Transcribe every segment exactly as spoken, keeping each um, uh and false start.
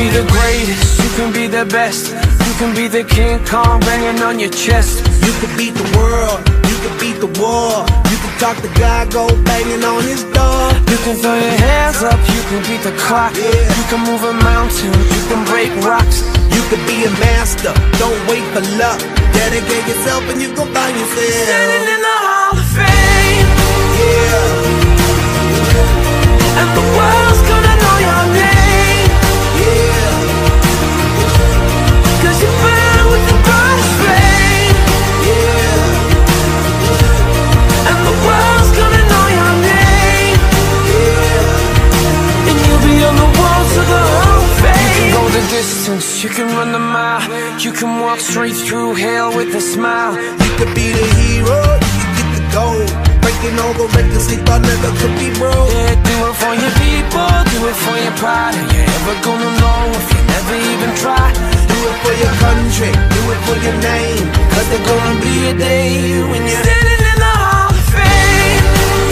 be the greatest, you can be the best. You can be the King Kong banging on your chest. You can beat the world, you can beat the war. You can talk to God, go banging on his door. You can throw your hands up, you can beat the clock. Yeah. You can move a mountain, you can break rocks. You can be a master, don't wait for luck. Dedicate yourself and you gon' find yourself standing in the Hall of Fame. Yeah. And the world's gonna know your name. Yeah. Cause you burn with the brightest flame. Yeah. And the world's gonna know your name. Yeah. And you'll be on the walls of the Hall of Fame. You can go the distance, you can run the mile. You can walk straight through hell with a smile. You could be the hero, you can get the gold. Breaking all the records they thought never could be broke. Yeah, do it for your people, do it for your pride. Are you ever gonna know if you never even try? Do it for your country, do it for your name. Cause there's gonna be a day when you're standing in the Hall of Fame.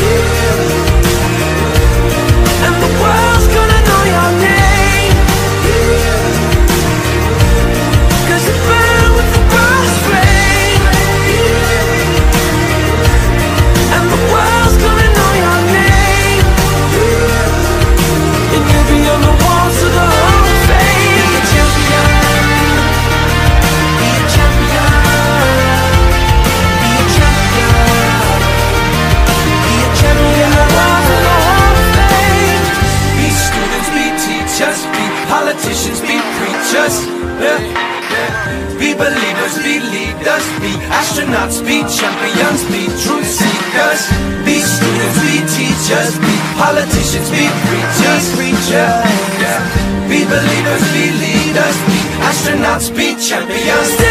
Yeah. And the world's gonna know your name. Yeah. Cause you burn with the brightest flame. Yeah. And the world's gonna know your name. Yeah. And you'll be on the walls of the Hall of Fame. Be a champion. Be a champion. Be a champion. Be a champion. The walls of the Hall of Fame. Be students, be teachers, be politicians, be preachers. Yeah. Be believers, be leaders, be astronauts, be champions, be truth seekers. Be students, be teachers, be politicians, be preachers, preachers. Yeah. Be believers, be leaders, be astronauts, be champions.